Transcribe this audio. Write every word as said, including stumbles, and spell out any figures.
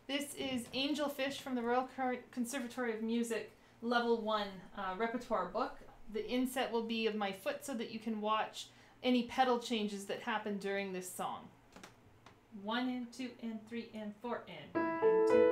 This is Angelfish from the Royal Conservatory of Music Level one uh, repertoire book. The inset will be of my foot so that you can watch any pedal changes that happen during this song. One and two and three and four and one and two.